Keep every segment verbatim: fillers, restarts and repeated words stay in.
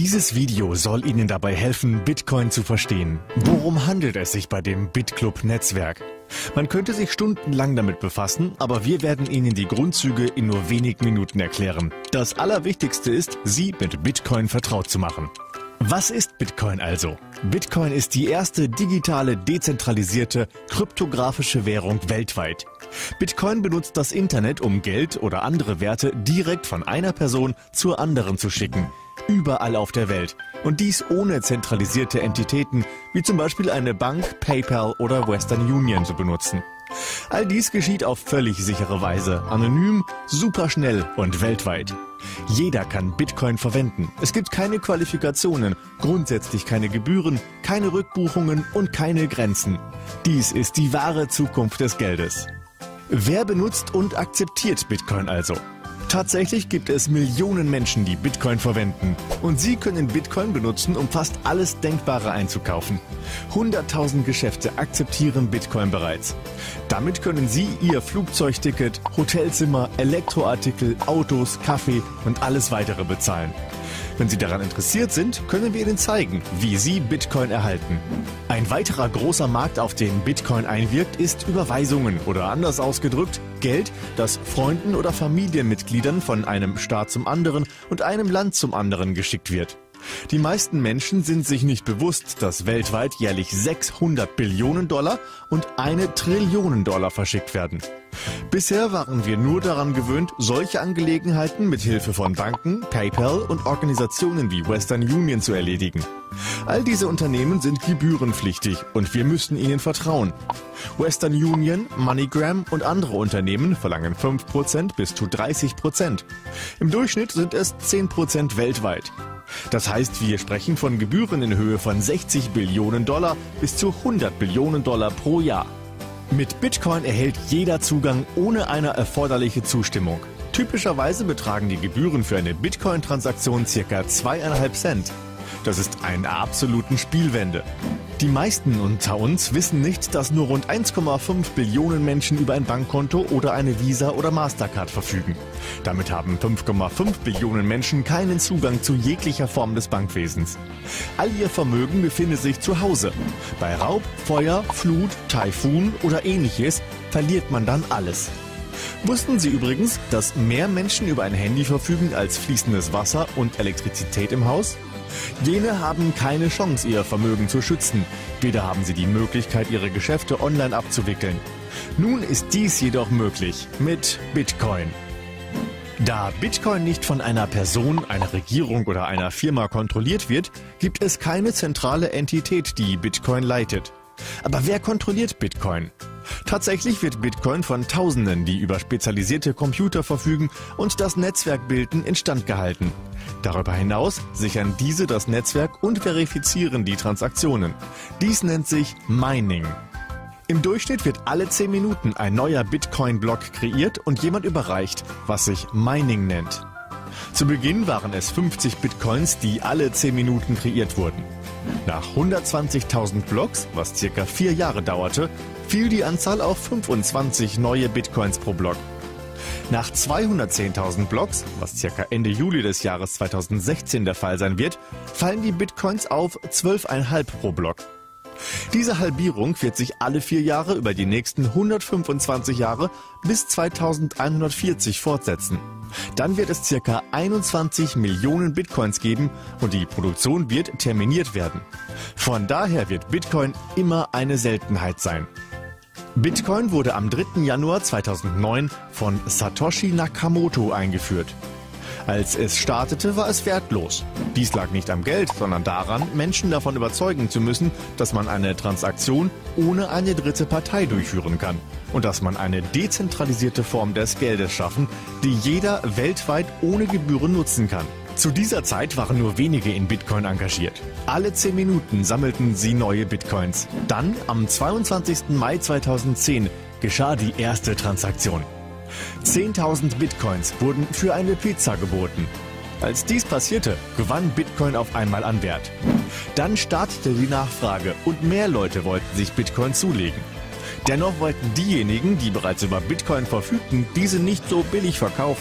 Dieses Video soll Ihnen dabei helfen, Bitcoin zu verstehen. Worum handelt es sich bei dem BitClub-Netzwerk? Man könnte sich stundenlang damit befassen, aber wir werden Ihnen die Grundzüge in nur wenigen Minuten erklären. Das Allerwichtigste ist, Sie mit Bitcoin vertraut zu machen. Was ist Bitcoin also? Bitcoin ist die erste digitale, dezentralisierte, kryptografische Währung weltweit. Bitcoin benutzt das Internet, um Geld oder andere Werte direkt von einer Person zur anderen zu schicken. Überall auf der Welt. Und dies ohne zentralisierte Entitäten, wie zum Beispiel eine Bank, PayPal oder Western Union zu benutzen. All dies geschieht auf völlig sichere Weise, anonym, superschnell und weltweit. Jeder kann Bitcoin verwenden. Es gibt keine Qualifikationen, grundsätzlich keine Gebühren, keine Rückbuchungen und keine Grenzen. Dies ist die wahre Zukunft des Geldes. Wer benutzt und akzeptiert Bitcoin also? Tatsächlich gibt es Millionen Menschen, die Bitcoin verwenden. Und sie können Bitcoin benutzen, um fast alles Denkbare einzukaufen. hunderttausend Geschäfte akzeptieren Bitcoin bereits. Damit können Sie Ihr Flugzeugticket, Hotelzimmer, Elektroartikel, Autos, Kaffee und alles weitere bezahlen. Wenn Sie daran interessiert sind, können wir Ihnen zeigen, wie Sie Bitcoin erhalten. Ein weiterer großer Markt, auf den Bitcoin einwirkt, ist Überweisungen oder anders ausgedrückt Geld, das Freunden oder Familienmitgliedern von einem Staat zum anderen und einem Land zum anderen geschickt wird. Die meisten Menschen sind sich nicht bewusst, dass weltweit jährlich sechshundert Billionen Dollar und eine Trillion Dollar verschickt werden. Bisher waren wir nur daran gewöhnt, solche Angelegenheiten mit Hilfe von Banken, PayPal und Organisationen wie Western Union zu erledigen. All diese Unternehmen sind gebührenpflichtig und wir müssen ihnen vertrauen. Western Union, MoneyGram und andere Unternehmen verlangen fünf Prozent bis zu dreißig Prozent. Im Durchschnitt sind es zehn Prozent weltweit. Das heißt, wir sprechen von Gebühren in Höhe von sechzig Billionen Dollar bis zu hundert Billionen Dollar pro Jahr. Mit Bitcoin erhält jeder Zugang ohne eine erforderliche Zustimmung. Typischerweise betragen die Gebühren für eine Bitcoin-Transaktion ca. zweieinhalb Cent. Das ist eine absolute Spielwende. Die meisten unter uns wissen nicht, dass nur rund eins Komma fünf Billionen Menschen über ein Bankkonto oder eine Visa oder Mastercard verfügen. Damit haben fünf Komma fünf Billionen Menschen keinen Zugang zu jeglicher Form des Bankwesens. All ihr Vermögen befindet sich zu Hause. Bei Raub, Feuer, Flut, Taifun oder ähnliches verliert man dann alles. Wussten Sie übrigens, dass mehr Menschen über ein Handy verfügen als fließendes Wasser und Elektrizität im Haus? Jene haben keine Chance, ihr Vermögen zu schützen. Weder haben sie die Möglichkeit, ihre Geschäfte online abzuwickeln. Nun ist dies jedoch möglich mit Bitcoin. Da Bitcoin nicht von einer Person, einer Regierung oder einer Firma kontrolliert wird, gibt es keine zentrale Entität, die Bitcoin leitet. Aber wer kontrolliert Bitcoin? Tatsächlich wird Bitcoin von Tausenden, die über spezialisierte Computer verfügen und das Netzwerk bilden, instand gehalten. Darüber hinaus sichern diese das Netzwerk und verifizieren die Transaktionen. Dies nennt sich Mining. Im Durchschnitt wird alle zehn Minuten ein neuer Bitcoin-Block kreiert und jemand überreicht, was sich Mining nennt. Zu Beginn waren es fünfzig Bitcoins, die alle zehn Minuten kreiert wurden. Nach hundertzwanzigtausend Blocks, was circa vier Jahre dauerte, fiel die Anzahl auf fünfundzwanzig neue Bitcoins pro Block. Nach zweihundertzehntausend Blocks, was circa Ende Juli des Jahres zweitausendsechzehn der Fall sein wird, fallen die Bitcoins auf zwölf Komma fünf pro Block. Diese Halbierung wird sich alle vier Jahre über die nächsten hundertfünfundzwanzig Jahre bis zweitausendeinhundertvierzig fortsetzen. Dann wird es ca. einundzwanzig Millionen Bitcoins geben und die Produktion wird terminiert werden. Von daher wird Bitcoin immer eine Seltenheit sein. Bitcoin wurde am dritten Januar zweitausendneun von Satoshi Nakamoto eingeführt. Als es startete, war es wertlos. Dies lag nicht am Geld, sondern daran, Menschen davon überzeugen zu müssen, dass man eine Transaktion ohne eine dritte Partei durchführen kann und dass man eine dezentralisierte Form des Geldes schaffen, die jeder weltweit ohne Gebühren nutzen kann. Zu dieser Zeit waren nur wenige in Bitcoin engagiert. Alle zehn Minuten sammelten sie neue Bitcoins. Dann, am zweiundzwanzigsten Mai zweitausendzehn, geschah die erste Transaktion. zehntausend Bitcoins wurden für eine Pizza geboten. Als dies passierte, gewann Bitcoin auf einmal an Wert. Dann startete die Nachfrage und mehr Leute wollten sich Bitcoin zulegen. Dennoch wollten diejenigen, die bereits über Bitcoin verfügten, diese nicht so billig verkaufen.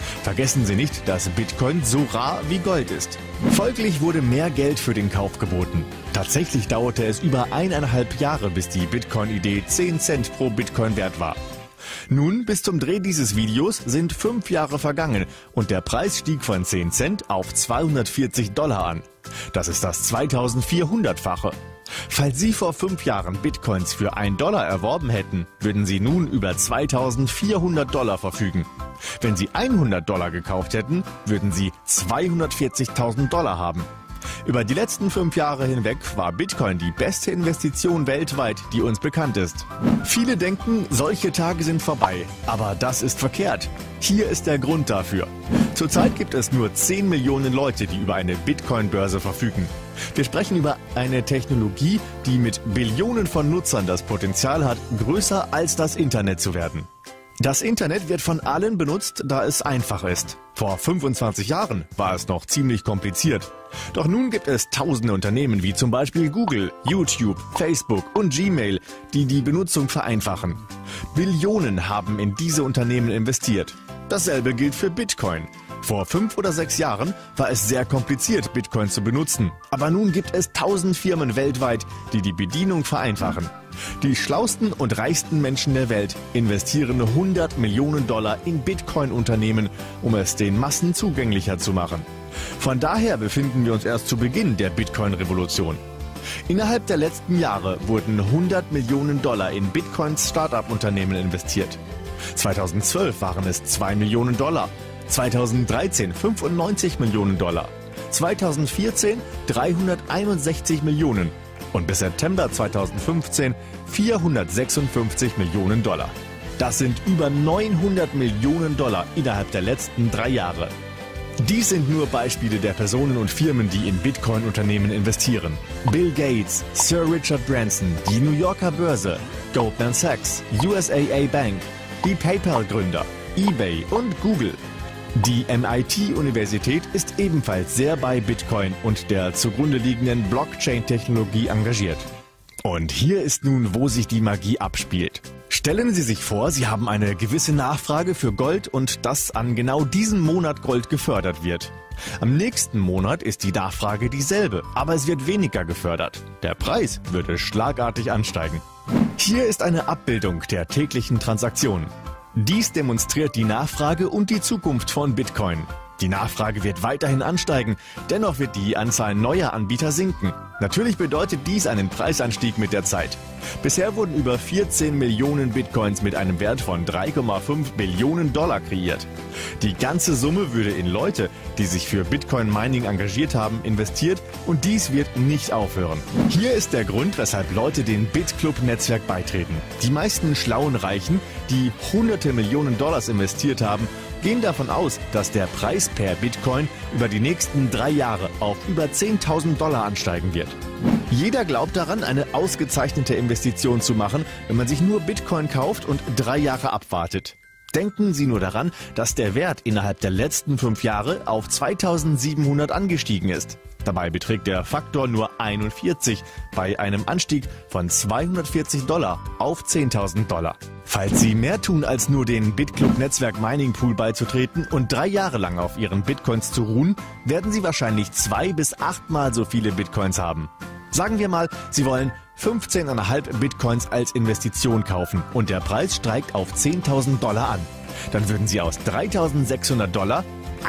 Vergessen Sie nicht, dass Bitcoin so rar wie Gold ist. Folglich wurde mehr Geld für den Kauf geboten. Tatsächlich dauerte es über eineinhalb Jahre, bis die Bitcoin-Idee zehn Cent pro Bitcoin wert war. Nun, bis zum Dreh dieses Videos sind fünf Jahre vergangen und der Preis stieg von zehn Cent auf zweihundertvierzig Dollar an. Das ist das zweitausendvierhundertfache. Falls Sie vor fünf Jahren Bitcoins für einen Dollar erworben hätten, würden Sie nun über zweitausendvierhundert Dollar verfügen. Wenn Sie hundert Dollar gekauft hätten, würden Sie zweihundertvierzigtausend Dollar haben. Über die letzten fünf Jahre hinweg war Bitcoin die beste Investition weltweit, die uns bekannt ist. Viele denken, solche Tage sind vorbei, aber das ist verkehrt. Hier ist der Grund dafür. Zurzeit gibt es nur zehn Millionen Leute, die über eine Bitcoin-Börse verfügen. Wir sprechen über eine Technologie, die mit Billionen von Nutzern das Potenzial hat, größer als das Internet zu werden. Das Internet wird von allen benutzt, da es einfach ist. Vor fünfundzwanzig Jahren war es noch ziemlich kompliziert. Doch nun gibt es tausende Unternehmen wie zum Beispiel Google, YouTube, Facebook und Gmail, die die Benutzung vereinfachen. Billionen haben in diese Unternehmen investiert. Dasselbe gilt für Bitcoin. Vor fünf oder sechs Jahren war es sehr kompliziert, Bitcoin zu benutzen. Aber nun gibt es tausend Firmen weltweit, die die Bedienung vereinfachen. Die schlausten und reichsten Menschen der Welt investieren hundert Millionen Dollar in Bitcoin-Unternehmen, um es den Massen zugänglicher zu machen. Von daher befinden wir uns erst zu Beginn der Bitcoin-Revolution. Innerhalb der letzten Jahre wurden hundert Millionen Dollar in Bitcoins Start-up-Unternehmen investiert. zweitausendzwölf waren es zwei Millionen Dollar. zweitausenddreizehn fünfundneunzig Millionen Dollar, zweitausendvierzehn dreihunderteinundsechzig Millionen und bis September zweitausendfünfzehn vierhundertsechsundfünfzig Millionen Dollar. Das sind über neunhundert Millionen Dollar innerhalb der letzten drei Jahre. Dies sind nur Beispiele der Personen und Firmen, die in Bitcoin-Unternehmen investieren. Bill Gates, Sir Richard Branson, die New Yorker Börse, Goldman Sachs, U S A A Bank, die PayPal-Gründer, eBay und Google. Die M I T-Universität ist ebenfalls sehr bei Bitcoin und der zugrunde liegenden Blockchain-Technologie engagiert. Und hier ist nun, wo sich die Magie abspielt. Stellen Sie sich vor, Sie haben eine gewisse Nachfrage für Gold und dass an genau diesem Monat Gold gefördert wird. Am nächsten Monat ist die Nachfrage dieselbe, aber es wird weniger gefördert. Der Preis würde schlagartig ansteigen. Hier ist eine Abbildung der täglichen Transaktionen. Dies demonstriert die Nachfrage und die Zukunft von Bitcoin. Die Nachfrage wird weiterhin ansteigen, dennoch wird die Anzahl neuer Anbieter sinken. Natürlich bedeutet dies einen Preisanstieg mit der Zeit. Bisher wurden über vierzehn Millionen Bitcoins mit einem Wert von drei Komma fünf Billionen Dollar kreiert. Die ganze Summe würde in Leute, die sich für Bitcoin-Mining engagiert haben, investiert und dies wird nicht aufhören. Hier ist der Grund, weshalb Leute dem BitClub-Netzwerk beitreten. Die meisten schlauen Reichen, die hunderte Millionen Dollars investiert haben, gehen davon aus, dass der Preis per Bitcoin über die nächsten drei Jahre auf über zehntausend Dollar ansteigen wird. Jeder glaubt daran, eine ausgezeichnete Investition zu machen, wenn man sich nur Bitcoin kauft und drei Jahre abwartet. Denken Sie nur daran, dass der Wert innerhalb der letzten fünf Jahre auf zweitausendsiebenhundert angestiegen ist. Dabei beträgt der Faktor nur einundvierzig bei einem Anstieg von zweihundertvierzig Dollar auf zehntausend Dollar. Falls Sie mehr tun, als nur den BitClub Netzwerk Mining Pool beizutreten und drei Jahre lang auf Ihren Bitcoins zu ruhen, werden Sie wahrscheinlich zwei bis achtmal so viele Bitcoins haben. Sagen wir mal, Sie wollen fünfzehn Komma fünf Bitcoins als Investition kaufen und der Preis steigt auf zehntausend Dollar an. Dann würden Sie aus dreitausendsechshundert Dollar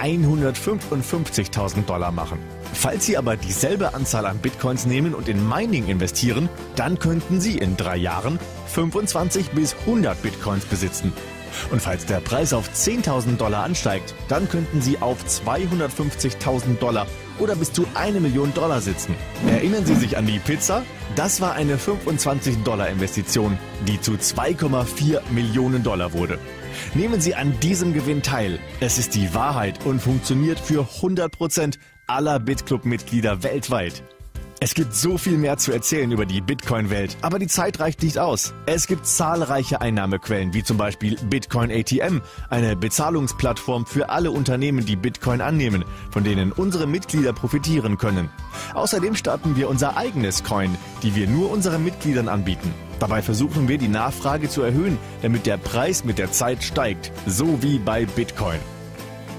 hundertfünfundfünfzigtausend Dollar machen. Falls Sie aber dieselbe Anzahl an Bitcoins nehmen und in Mining investieren, dann könnten Sie in drei Jahren fünfundzwanzig bis hundert Bitcoins besitzen. Und falls der Preis auf zehntausend Dollar ansteigt, dann könnten Sie auf zweihundertfünfzigtausend Dollar oder bis zu eine Million Dollar sitzen. Erinnern Sie sich an die Pizza? Das war eine fünfundzwanzig Dollar Investition, die zu zwei Komma vier Millionen Dollar wurde. Nehmen Sie an diesem Gewinn teil. Es ist die Wahrheit und funktioniert für hundert Prozent aller BitClub-Mitglieder weltweit. Es gibt so viel mehr zu erzählen über die Bitcoin-Welt, aber die Zeit reicht nicht aus. Es gibt zahlreiche Einnahmequellen, wie zum Beispiel Bitcoin A T M, eine Bezahlungsplattform für alle Unternehmen, die Bitcoin annehmen, von denen unsere Mitglieder profitieren können. Außerdem starten wir unser eigenes Coin, die wir nur unseren Mitgliedern anbieten. Dabei versuchen wir, die Nachfrage zu erhöhen, damit der Preis mit der Zeit steigt, so wie bei Bitcoin.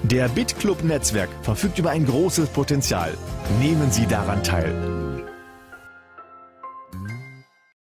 Der BitClub Netzwerk verfügt über ein großes Potenzial. Nehmen Sie daran teil.